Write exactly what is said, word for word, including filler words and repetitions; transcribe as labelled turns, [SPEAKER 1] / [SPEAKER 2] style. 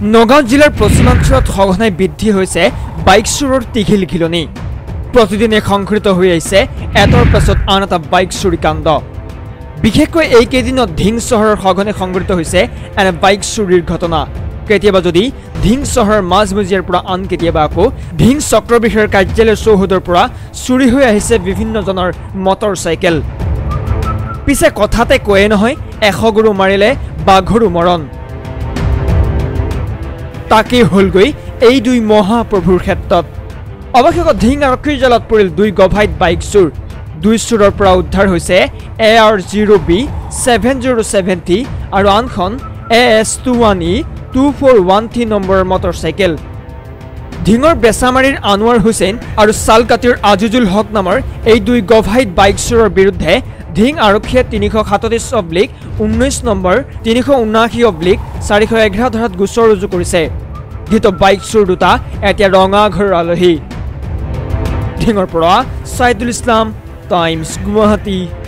[SPEAKER 1] নগাঁও জিলাৰ পশ্চিমাঞ্চলত সঘনাই বৃদ্ধি হৈছে বাইক চুৰৰ টিঘিল ঘিলনি। প্ৰতিদিনে সংঘটিত হৈ আহিছে এটাৰ পাছত আন এটা বাইক চুৰি কাণ্ড। বিশেষকৈ এইকেইদিনত ধিং চহৰৰ সঘনে সংঘটিত হৈছে এনে বাইক চুৰিৰ ঘটনা। কেতিয়াবা যদি ধিং চহৰৰ মাজমজিয়াৰ পৰা আন কেতিয়াবা আকৌ ধিং চক্ৰ বিষয়াৰ কাৰ্যালয়ৰ চৌহদৰ পৰা চুৰি হৈ আহিছে বিভিন্নজনৰ মটৰ চাইকেল। পিছে কথাতে কয়ে নহয়, এশ গৰু মাৰিলে বাঘৰো মৰণ। তাকেই হলগৈ এই দুই মহাপ্ৰভুৰ ক্ষেত্ৰত। অৱশেষত ধিং আৰক্ষীৰ জালত পৰিল দুই গভাইত বাইক চুৰ। দুই চুৰৰ পৰা উদ্ধাৰ হৈছে A R zero' B seven zero' seventy আৰু আনখন A S two one E two four one three নম্বৰৰ মটৰ চাইকেল। ধিঙৰ বেচামাৰীৰ আনোৱাৰ হুছেইন আৰু চালকাটিৰ আজিজুল হক নামৰ এই দুই গভাইত বাইক চুৰৰ বিৰুদ্ধে ধিং আৰক্ষীয়ে তিনিশ সাতত্ৰিছ অব্লিক ঊনৈছ নম্বৰ তিনিশ ঊনাশী অব্লিক চাৰিশ এঘাৰ ধাৰাত গোচৰ ৰুজু কৰিছে। ধৃত বাইক চুৰ দুটা এতিয়া ৰঙাঘৰৰ আলহী। ধিঙৰ পৰা ছাইদুল ইছলাম, টাইমছ গুৱাহাটী।